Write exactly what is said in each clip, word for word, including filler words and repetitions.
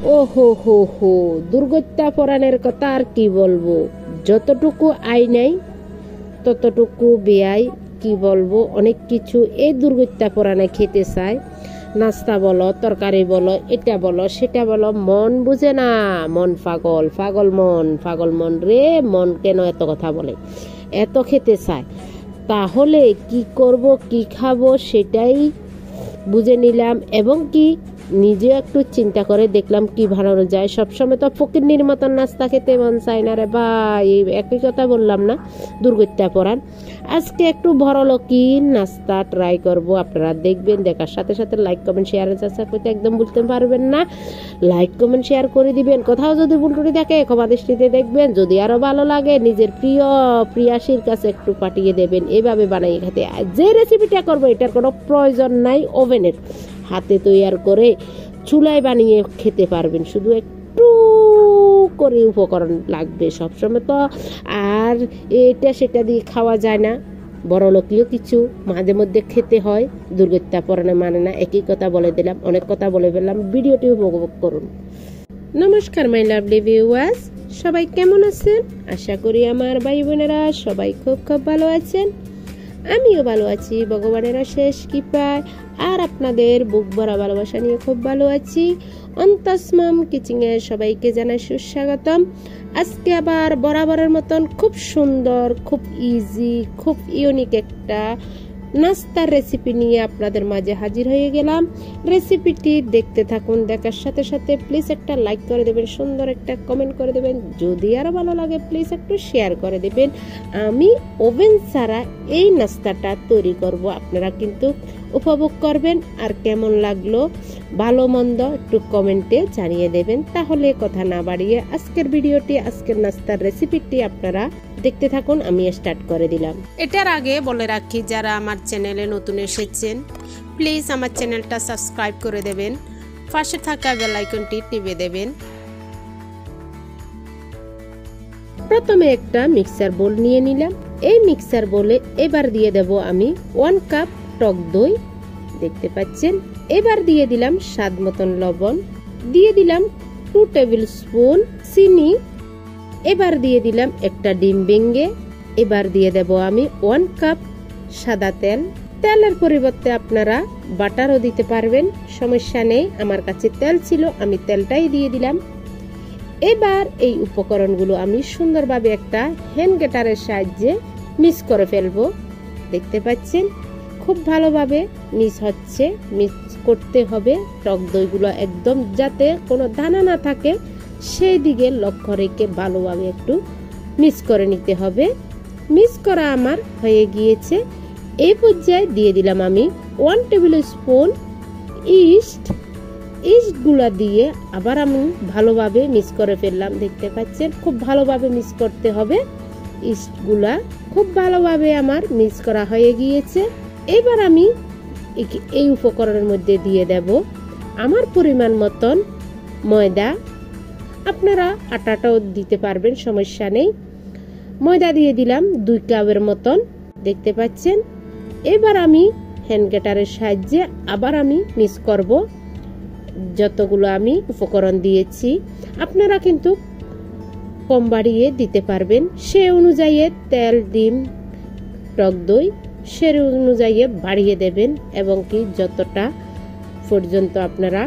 ও হো হো হো, দুর্গত্যা পরাণের কথা আর কি বলবো। যতটুকু আয় নাই ততটুকু ব্যয়, কি বলবো, অনেক কিছু এই দুর্গত্যা পরাণে খেতে চায়। নাস্তা বলো, তরকারি বলো, এটা বলো সেটা বলো, মন বুঝে না। মন পাগল, পাগল মন, পাগল মন রে। মন কেন এত কথা বলে, এত খেতে চায়। তাহলে কি করব, কি খাবো সেটাই বুঝে নিলাম, এবং কি নিজে একটু চিন্তা করে দেখলাম কি বানানো যায়। সবসময় তো ফকিন্নির মতন নাস্তা খেতে মন চায় না রে ভাই, একই কথা বললাম না, দুর্গত্যা পরাণ। আজকে একটু বড়লোকি নাস্তা ট্রাই করব, আপনারা দেখবেন। দেখার সাথে সাথে লাইক কমেন্ট শেয়ারের চেষ্টা করতে একদম ভুলতে পারবেন না। লাইক কমেন্ট শেয়ার করে দিবেন, কোথাও যদি ভুল টুটি থাকে ক্ষমা দৃষ্টিতে দেখবেন। যদি আরো ভালো লাগে নিজের প্রিয় প্রিয়াসীর কাছে একটু পাঠিয়ে দেবেন। এভাবে বানিয়ে খেতে যে রেসিপিটা করবো এটার কোনো প্রয়োজন নাই ওভেনের, হাতে তৈরি করে চুলায় বানিয়ে খেতে পারবেন। শুধু একটু করে উপকরণ লাগবে, সবসময় তো আর এটা সেটা দিয়ে খাওয়া যায় না। বড়লোকিও কিছু মাঝে মধ্যে খেতে হয়, দুর্গত্যা পরাণে মানে না। একই কথা বলে দিলাম, অনেক কথা বলে ফেললাম। ভিডিওটি উপভোগ করুন। নমস্কার মাই লাভলি ভিউয়ার্স, সবাই কেমন আছেন? আশা করি আমার ভাই বোনেরা সবাই খুব খুব ভালো আছেন। আমিও ভালো আছি ভগবানের শেষ কৃপায়, আর আপনাদের বুক ভরা ভালোবাসা নিয়ে খুব ভালো আছি। অন্তসমম কিচেনে সবাইকে জানাই সুস্বাগতম। আজকে আবার বরাবরের মতন খুব সুন্দর, খুব ইজি, খুব ইউনিক একটা নাস্তার রেসিপি নিয়ে আপনাদের মাঝে হাজির হয়ে গেলাম। রেসিপিটি দেখতে থাকুন, দেখার সাথে সাথে প্লিজ একটা লাইক করে দেবেন, সুন্দর একটা কমেন্ট করে দেবেন। যদি আরো ভালো লাগে প্লিজ একটু শেয়ার করে দেবেন। আমি ওভেন ছাড়া এই নাস্তাটা তৈরি করব, আপনারা কিন্তু উপভোগ করবেন। আর কেমন লাগলো ভালো মন্দ একটু কমেন্টে জানিয়ে দেবেন। তাহলে কথা না বাড়িয়ে আজকের ভিডিওটি, আজকের নাস্তার রেসিপিটি আপনারা দেখতে থাকুন। আমি স্টার্ট করে দিলাম। এটার আগে বলে রাখি, যারা আমার চ্যানেলে নতুন এসেছেন প্লিজ আমার চ্যানেলটা সাবস্ক্রাইব করে দেবেন, পাশে থাকা বেল আইকনটি টিপে দেবেন। প্রথমে একটা মিক্সার বোল নিয়ে নিলাম। এই মিক্সার বোলে এবার দিয়ে দেব আমি ওয়ান কাপ টক দই, দেখতে পাচ্ছেন। এবার দিয়ে দিলাম স্বাদ মতন লবণ, দিয়ে দিলাম টু টেবিল স্পুন চিনি, এবার দিয়ে দিলাম একটা ডিম ভেঙে। এবার দিয়ে দেব আমি ওয়ান কাপ সাদা তেল। তেলের পরিবর্তে আপনারা বাটারও দিতে পারবেন, সমস্যা নেই। আমার কাছে তেল ছিল, আমি তেলটাই দিয়ে দিলাম। এবার এই উপকরণগুলো আমি সুন্দরভাবে একটা হ্যান্ড গ্রেটারের সাহায্যে মিক্স করে ফেলবো, দেখতে পাচ্ছেন। খুব ভালোভাবে মিক্স হচ্ছে, মিক্স করতে হবে। টক দইগুলো একদম যাতে কোনো দানা না থাকে সেই দিকে লক্ষ্য রেখে ভালোভাবে একটু মিক্স করে নিতে হবে। মিক্স করা আমার হয়ে গিয়েছে। এই পর্যায়ে দিয়ে দিলাম আমি ওয়ান টেবিল স্পুন ইস্ট। ইস্টগুলা দিয়ে আবার আমি ভালোভাবে মিক্স করে ফেললাম, দেখতে পাচ্ছেন। খুব ভালোভাবে মিক্স করতে হবে। ইস্টগুলা খুব ভালোভাবে আমার মিক্স করা হয়ে গিয়েছে। এবার আমি এই উপকরণের মধ্যে দিয়ে দেব আমার পরিমাণ মতন ময়দা। আপনারা আটাটাও দিতে পারবেন, সমস্যা নেই। ময়দা দিয়ে দিলাম দুই কাপের মতন, দেখতে পাচ্ছেন। এবার আমি হ্যান্ড গ্রেটারের সাহায্যে আবার আমি মিক্স করব যতগুলো আমি উপকরণ দিয়েছি। আপনারা কিন্তু কম বাড়িয়ে দিতে পারবেন, সে অনুযায়ী তেল, ডিম, টক দই সে অনুযায়ী বাড়িয়ে দেবেন। এবং কি যতটা পর্যন্ত আপনারা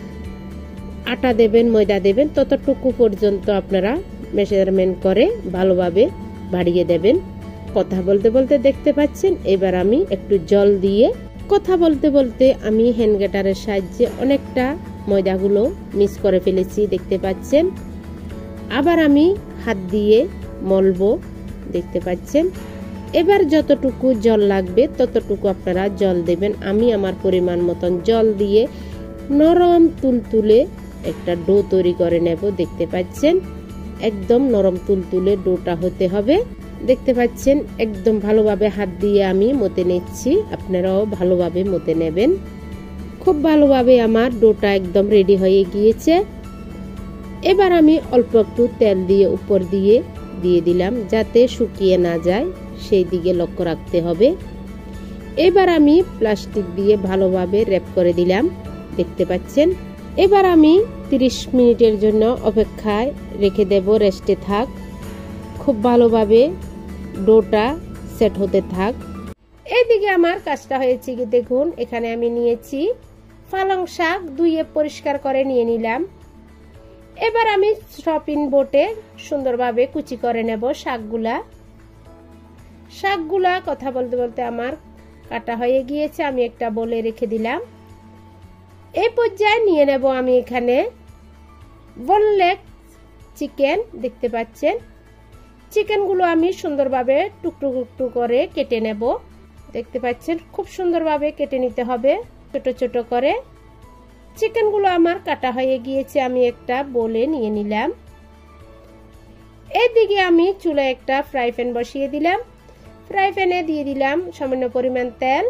আটা দেবেন, ময়দা দেবেন, ততটুকু পর্যন্ত আপনারা মেজারমেন্ট করে ভালোভাবে বাড়িয়ে দেবেন। কথা বলতে বলতে দেখতে পাচ্ছেন এবার আমি একটু জল দিয়ে, কথা বলতে বলতে আমি হ্যান্ড গ্রেটারের সাহায্যে অনেকটা ময়দাগুলো মিক্স করে ফেলেছি, দেখতে পাচ্ছেন। আবার আমি হাত দিয়ে মলবো, দেখতে পাচ্ছেন। এবার যতটুকু জল লাগবে ততটুকু আপনারা জল দেবেন। আমি আমার পরিমাণ মতন জল দিয়ে নরম তুলতুলে একটা ডো তৈরি করে নেব, দেখতে পাচ্ছেন। একদম নরম তুলতুলে ডোটা হতে হবে, দেখতে পাচ্ছেন। একদম ভালোভাবে হাত দিয়ে আমি মতে নিচ্ছি, আপনারাও ভালোভাবে মতে নেবেন। খুব ভালোভাবে আমার ডোটা একদম রেডি হয়ে গিয়েছে। এবার আমি অল্প একটু তেল দিয়ে উপর দিয়ে দিয়ে দিলাম, যাতে শুকিয়ে না যায়, সেই দিকে লক্ষ্য রাখতে হবে। এবার আমি প্লাস্টিক দিয়ে ভালোভাবে র্যাপ করে দিলাম, দেখতে পাচ্ছেন। এবার আমি তিরিশ মিনিটের জন্য অপেক্ষায় রেখে দেব, রেস্টে থাক, খুব ভালোভাবে ডোটা সেট হতে থাক। এইদিকে আমার কাজটা হয়েছে কি দেখুন, এখানে আমি নিয়েছি পালং শাক, ধুয়ে পরিষ্কার করে নিয়ে নিলাম। এবার আমি চপিং বোর্ডে সুন্দরভাবে কুচি করে নেব শাকগুলা। শাকগুলা কথা বলতে বলতে আমার কাটা হয়ে গিয়েছে, আমি একটা বলে রেখে দিলাম। এই পর্যায়ে নিয়ে নেব আমি এখানে বোনলেস চিকেন, দেখতে পাচ্ছেন চিকেনগুলো আমি সুন্দরভাবে টুকরো টুকরো করে কেটে নেব। দেখতে পাচ্ছেন খুব সুন্দরভাবে কেটে নিতে হবে ছোট ছোট করে। চিকেনগুলো আমার কাটা হয়ে গিয়েছে, আমি একটা বলে নিয়ে নিলাম। এইদিকে আমি চুলায় একটা ফ্রাই প্যান বসিয়ে দিলাম। ফ্রাই প্যানে দিয়ে দিলাম সামান্য পরিমাণ তেল।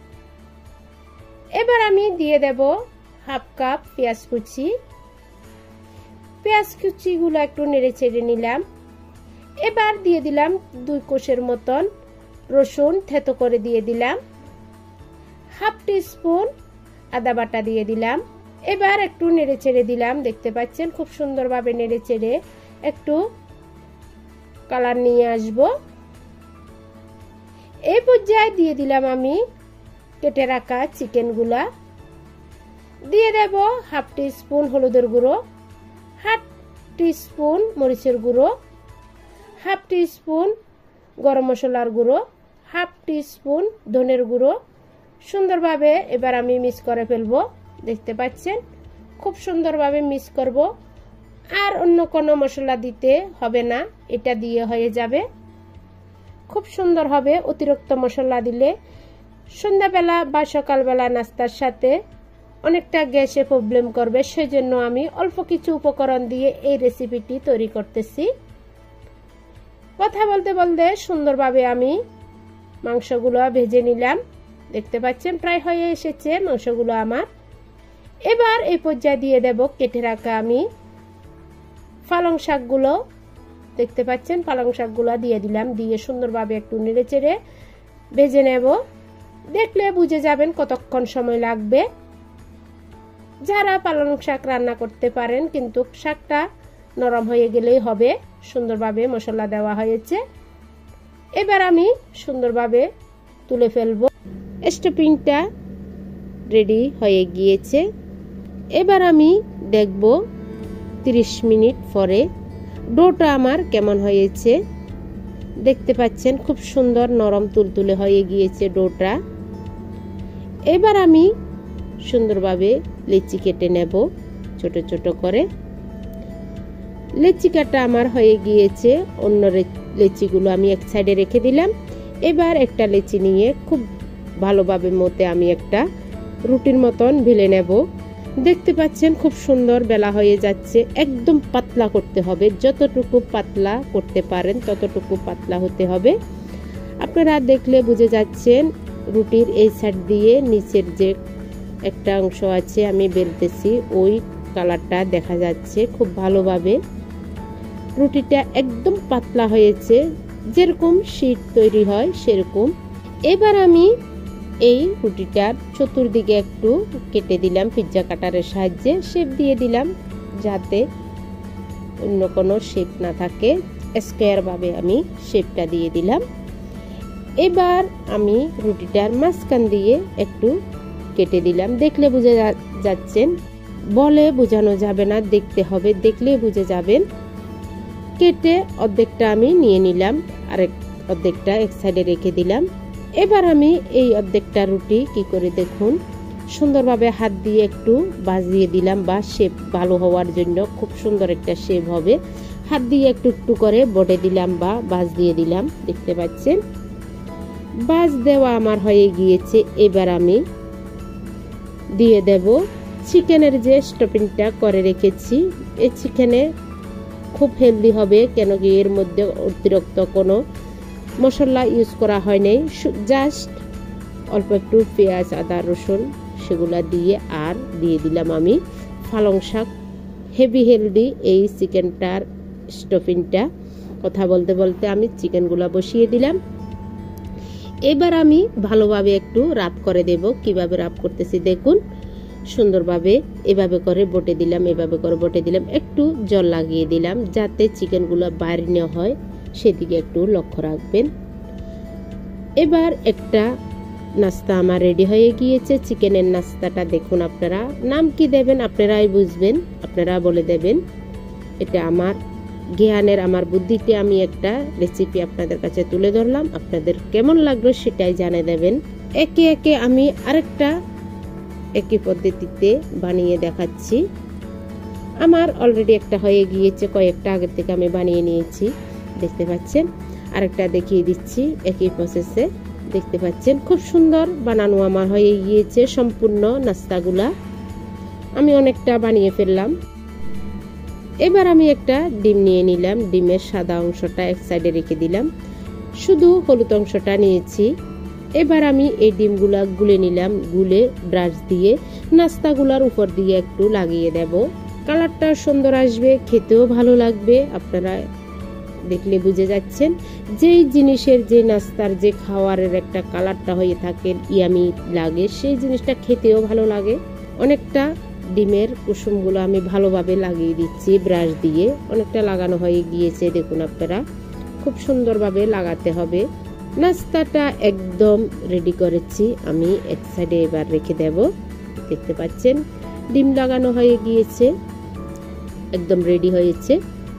এবার আমি দিয়ে দেব হাফ কাপ পেঁয়াজ কুচি। পেঁয়াজ কুচিগুলো একটু নেড়ে চেড়ে নিলাম। এবার দিয়ে দিলাম দুই কোষের মতন রসুন থেতো করে দিয়ে দিলাম। হাফ টি স্পুন আদা বাটা দিয়ে দিলাম। এবার একটু নেড়ে চেড়ে দিলাম। দেখতে পাচ্ছেন খুব সুন্দরভাবে নেড়ে চেড়ে একটু কালার নিয়ে আসব। এই পর্যায়ে দিয়ে দিলাম আমি কেটে রাখা চিকেনগুলা। দিয়ে দেব হাফ টি স্পুন হলুদের গুঁড়ো, হাফ টি স্পুন মরিচের গুঁড়ো, হাফ টি স্পুন গরম মশলার গুঁড়ো, হাফ টি স্পুন ধনের গুঁড়ো। সুন্দরভাবে এবার আমি মিক্স করে ফেলবো। দেখতে পাচ্ছেন খুব সুন্দরভাবে মিক্স করব। আর অন্য কোনো মশলা দিতে হবে না, এটা দিয়ে হয়ে যাবে, খুব সুন্দর হবে। অতিরিক্ত মশলা দিলে সন্ধ্যাবেলা বা সকালবেলা নাস্তার সাথে অনেকটা গ্যাসে প্রবলেম করবে, সেজন্য আমি অল্প কিছু উপকরণ দিয়ে এই রেসিপিটি তৈরি করতেছি। কথা বলতে বলতে সুন্দরভাবে আমি মাংসগুলো ভেজে নিলাম। দেখতে পাচ্ছেন প্রায় হয়ে এসেছে মাংসগুলো আমার। এবার এই পর্যায়ে দিয়ে দেব কেটে রাখা আমি পালং শাকগুলো। দেখতে পাচ্ছেন পালং শাকগুলো দিয়ে দিলাম। দিয়ে সুন্দরভাবে একটু নেড়ে চেড়ে ভেজে নেব। দেখলে বুঝে যাবেন কতক্ষণ সময় লাগবে। যারা পালং শাক রান্না করতে পারেন, কিন্তু শাকটা নরম হয়ে গেলেই হবে। সুন্দরভাবে মশলা দেওয়া হয়েছে। এবার আমি সুন্দরভাবে তুলে ফেলবো। স্টপিংটা রেডি হয়ে গিয়েছে। এবার আমি দেখব তিরিশ মিনিট পরে ডোটা আমার কেমন হয়েছে। দেখতে পাচ্ছেন খুব সুন্দর নরম তুলতুলে হয়ে গিয়েছে ডোটা। এবার আমি সুন্দরভাবে লেচি কেটে নেব ছোট ছোট করে। লেচি কাটা আমার হয়ে গিয়েছে। অন্য লেচিগুলো আমি এক সাইডে রেখে দিলাম। এবার একটা লেচি নিয়ে খুব ভালোভাবে মতে আমি একটা রুটির মতন বেলে নেব। দেখতে পাচ্ছেন খুব সুন্দর বেলা হয়ে যাচ্ছে। একদম পাতলা করতে হবে, যতটুকু পাতলা করতে পারেন ততটুকু পাতলা হতে হবে। আপনারা দেখলে বুঝে যাচ্ছেন রুটির এই সাইড দিয়ে নিচের যে একটা অংশ আছে আমি বেলতেছি, ওই কালারটা দেখা যাচ্ছে খুব ভালোভাবে। রুটিটা একদম পাতলা হয়েছে, যেরকম শীট তৈরি হয় সেরকম। এবার আমি এই রুটিটার চতুর্দিকে একটু কেটে দিলাম পিৎজা কাটারের সাহায্যে। শেপ দিয়ে দিলাম যাতে অন্য কোনো শেপ না থাকে, স্কোয়ার ভাবে আমি শেপটা দিয়ে দিলাম। এবার আমি রুটিটার মাঝখান দিয়ে একটু কেটে দিলাম। দেখলে বুঝে যাচ্ছেন, বলে বোঝানো যাবে না, দেখতে হবে, দেখলে বুঝে যাবেন। কেটে অর্ধেকটা আমি নিয়ে নিলাম, আরেক অর্ধেকটা এক সাইডে রেখে দিলাম। এবার আমি এই অর্ধেকটা রুটি কি করে দেখুন সুন্দরভাবে হাত দিয়ে একটু ভাঁজ দিয়ে দিলাম, বা শেপ ভালো হওয়ার জন্য খুব সুন্দর একটা শেপ হবে। হাত দিয়ে একটু একটু করে বটে দিলাম বা ভাঁজ দিয়ে দিলাম। দেখতে পাচ্ছেন ভাঁজ দেওয়া আমার হয়ে গিয়েছে। এবার আমি দিয়ে দেব চিকেনের যে স্টপিংটা করে রেখেছি। এই চিকেনে খুব হেলদি হবে, কেন কি এর মধ্যে অতিরিক্ত কোনো মশলা ইউজ করা হয় নাই, জাস্ট অল্প একটু পেঁয়াজ আদা রসুন সেগুলা দিয়ে, আর দিয়ে দিলাম আমি পালং শাক। হেভি হেলদি এই চিকেনটার স্টফিংটা। কথা বলতে বলতে আমি চিকেনগুলা বসিয়ে দিলাম। এবার আমি ভালোভাবে একটু রাপ করে দেব। কিভাবে রাপ করতেছি দেখুন। সুন্দরভাবে এভাবে করে বটে দিলাম, এভাবে করে বটে দিলাম, একটু জল লাগিয়ে দিলাম যাতে চিকেনগুলো বাইরে নেওয়া হয়, সেদিকে একটু লক্ষ্য রাখবেন। এবার একটা নাস্তা আমার রেডি হয়ে গিয়েছে, চিকেনের নাস্তাটা দেখুন। আপনারা নাম কি দেবেন আপনারাই বুঝবেন, আপনারা বলে দেবেন। এটা আমার জ্ঞানের, আমার বুদ্ধিতে আমি একটা রেসিপি আপনাদের কাছে তুলে ধরলাম, আপনাদের কেমন লাগলো সেটাই জানিয়ে দেবেন। একে একে আমি আরেকটা একই পদ্ধতিতে বানিয়ে দেখাচ্ছি। আমার অলরেডি একটা হয়ে গিয়েছে, কয়েকটা আগে থেকে আমি বানিয়ে নিয়েছি, দেখতে পাচ্ছেন। আরেকটা দেখিয়ে দিচ্ছি একই প্রসেসে, দেখতে পাচ্ছেন খুব সুন্দর বানানো আমার হয়ে গিয়েছে সম্পূর্ণ নাস্তাগুলা। আমি অনেকটা বানিয়ে ফেললাম। এবার আমি একটা ডিম নিয়ে নিলাম, ডিমের সাদা অংশটা এক সাইডে রেখে দিলাম, শুধু হলুদ অংশটা নিয়েছি। এবার আমি এই ডিমগুলা গুলে নিলাম, গুলে ব্রাশ দিয়ে নাস্তাগুলার উপর দিয়ে একটু লাগিয়ে দেব। কালারটা সুন্দর আসবে, খেতেও ভালো লাগবে। আপনারা দেখলে বুঝে যাচ্ছেন যেই জিনিসের, যে নাস্তার, যে খাওয়ারের একটা কালারটা হয়ে থাকে, ইয়ামি লাগে, সেই জিনিসটা খেতেও ভালো লাগে। অনেকটা ডিমের কুসুমগুলো আমি ভালোভাবে লাগিয়ে দিচ্ছি ব্রাশ দিয়ে, অনেকটা লাগানো হয়ে গিয়েছে। দেখুন আপনারা খুব সুন্দরভাবে লাগাতে হবে। নাস্তাটা একদম রেডি করেছি আমি, এক সাইডে এবার রেখে দেব। দেখতে পাচ্ছেন ডিম লাগানো হয়ে গিয়েছে, একদম রেডি হয়েছে।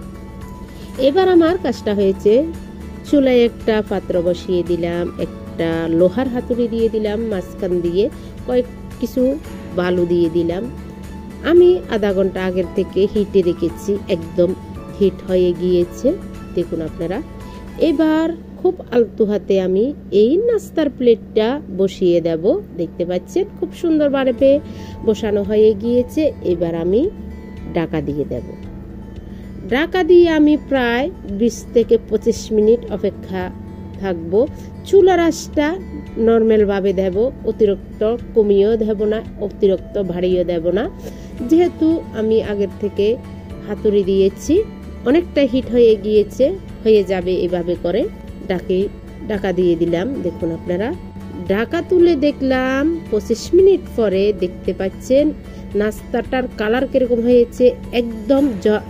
এবার আমার কাজটা হয়েছে, চুলায় একটা পাত্র বসিয়ে দিলাম, একটা লোহার হাতুড়ি দিয়ে দিলাম, মাঝখান দিয়ে কয়েক কিছু বালু দিয়ে দিলাম। আমি আধা ঘন্টা আগের থেকে হিটে রেখেছি, একদম হিট হয়ে গিয়েছে দেখুন আপনারা। এবার খুব আলতু হাতে আমি এই নাস্তার প্লেটটা বসিয়ে দেব। দেখতে পাচ্ছেন খুব সুন্দরভাবে বসানো হয়ে গিয়েছে। এবার আমি ঢাকা দিয়ে দেব। ঢাকা দিয়ে আমি প্রায় বিশ থেকে পঁচিশ মিনিট অপেক্ষা থাকবো। চুলার আঁচটা নর্মাল ভাবে দেব, অতিরিক্ত কমিয়েও দেব না, অতিরিক্ত ভারীও দেব না, যেহেতু আমি আগের থেকে হাতুড়ি দিয়েছি। অনেকটা হিট হয়ে গিয়েছে, হয়ে যাবে এভাবে করে। ঢাকে ঢাকা দিয়ে দিলাম। দেখুন আপনারা, ঢাকা তুলে দেখলাম পঁচিশ মিনিট পরে, দেখতে পাচ্ছেন নাস্তাটার কালার কিরকম হয়েছে, একদম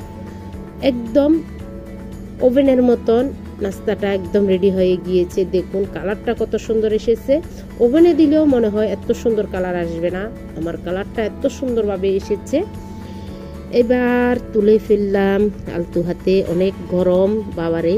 একদম ওভেনের মতন নাস্তাটা একদম রেডি হয়ে গিয়েছে। দেখুন কালারটা কত সুন্দর এসেছে। ওভেনে দিলেও মনে হয় এত সুন্দর কালার আসবে না, আমার কালারটা এত সুন্দরভাবে এসেছে। এবার তুলে ফেললাম আলতু হাতে, অনেক গরম বাবারে।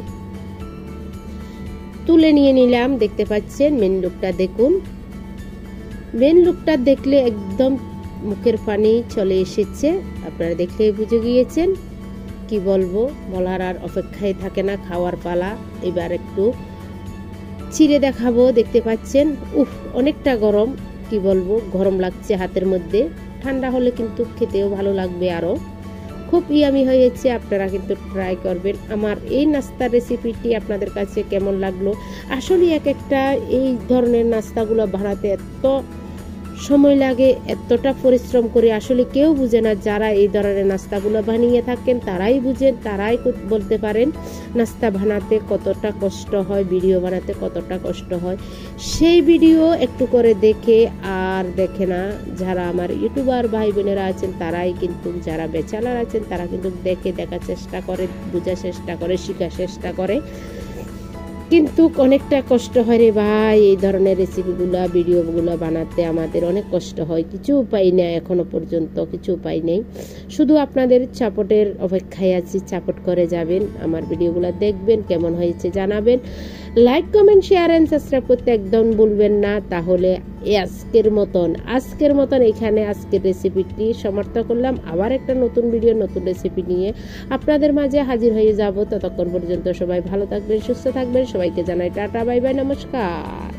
তুলে নিয়ে নিলাম। দেখতে পাচ্ছেন মেন লুকটা দেখুন, মেন লুকটা দেখলে একদম মুখের পানি চলে এসেছে। আপনারা দেখলে বুঝে গিয়েছেন, কি বলবো, বলার আর অপেক্ষায় থাকে না, খাওয়ার পালা। এবার একটু ছিঁড়ে দেখাবো। দেখতে পাচ্ছেন উফ, অনেকটা গরম, কি বলবো, গরম লাগছে হাতের মধ্যে। ঠান্ডা হলে কিন্তু খেতেও ভালো লাগবে আরো। খুব ইয়ামি হয়েছে, আপনারা কিন্তু ট্রাই করবেন। আমার এই নাস্তার রেসিপিটি আপনাদের কাছে কেমন লাগলো? আসলে এক একটা এই ধরনের নাস্তাগুলো বানাতে এত সময় লাগে, এতটা পরিশ্রম করে আসলে কেউ বুঝে না। যারা এই ধরনের নাস্তাগুলো বানিয়ে থাকেন তারাই বুঝেন, তারাই বলতে পারেন নাস্তা বানাতে কতটা কষ্ট হয়, ভিডিও বানাতে কতটা কষ্ট হয়। সেই ভিডিও একটু করে দেখে আর দেখে না যারা আমার ইউটিউবার ভাই বোনেরা আছেন, তারাই কিন্তু, যারা বেচালার আছেন তারা কিন্তু দেখে দেখার চেষ্টা করে, বোঝার চেষ্টা করে, শেখার চেষ্টা করে। কিন্তু অনেকটা কষ্ট হয় রে ভাই, এই ধরনের রেসিপিগুলো, ভিডিওগুলো বানাতে আমাদের অনেক কষ্ট হয়। কিছু উপায় নেই, এখনো পর্যন্ত কিছু উপায় নেই। শুধু আপনাদের সাপোর্টের অপেক্ষায় আছি, সাপোর্ট করে যাবেন, আমার ভিডিওগুলো দেখবেন, কেমন হয়েছে জানাবেন। Like, comment, share and subscribe করতে একদম ভুলবেন না। তাহলে আজকের মতন আজকের মতন এখানে আজকের রেসিপিটি সমাপ্ত করলাম। আবার একটা নতুন ভিডিও, নতুন রেসিপি নিয়ে আপনাদের মাঝে হাজির হয়ে যাব। ততক্ষণ পর্যন্ত সবাই ভালো থাকবেন, সুস্থ থাকবেন। সবাইকে জানাই টাটা, বাই বাই, নমস্কার।